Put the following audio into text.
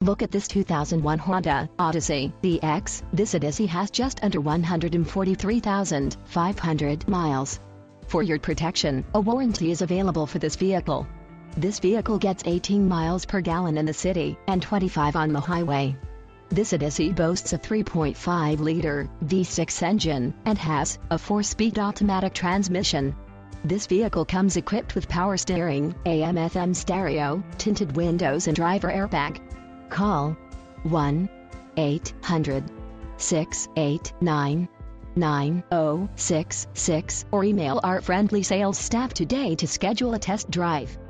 Look at this 2001 Honda Odyssey EX. This Odyssey has just under 143,500 miles. For your protection, a warranty is available for this vehicle. This vehicle gets 18 miles per gallon in the city and 25 on the highway. This Odyssey boasts a 3.5-liter V6 engine and has a 4-speed automatic transmission. This vehicle comes equipped with power steering, AM/FM stereo, tinted windows and driver airbag. Call 1-800-689-9066 or email our friendly sales staff today to schedule a test drive.